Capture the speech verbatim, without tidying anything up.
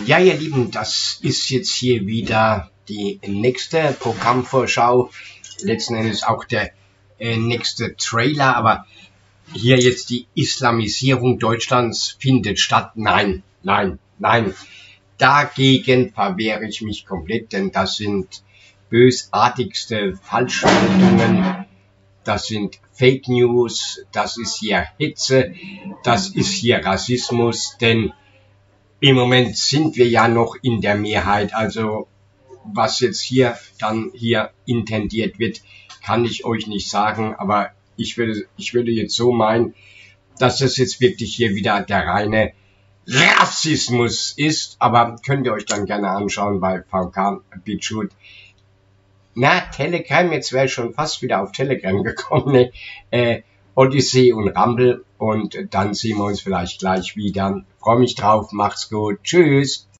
Ja, ihr Lieben, das ist jetzt hier wieder die nächste Programmvorschau. Letzten Endes auch der äh, nächste Trailer, aber hier jetzt die Islamisierung Deutschlands findet statt. Nein, nein, nein. Dagegen verwehre ich mich komplett, denn das sind bösartigste Falschmeldungen, das sind Fake News, das ist hier Hetze, das ist hier Rassismus, denn im Moment sind wir ja noch in der Mehrheit, also was jetzt hier dann hier intendiert wird, kann ich euch nicht sagen, aber ich würde, ich würde jetzt so meinen, dass das jetzt wirklich hier wieder der reine Rassismus ist, aber könnt ihr euch dann gerne anschauen bei V K BitChute. Na, Telegram, jetzt wäre ich schon fast wieder auf Telegram gekommen, ne? äh, Odyssey und Rumble, und dann sehen wir uns vielleicht gleich wieder. Freue mich drauf, macht's gut, tschüss.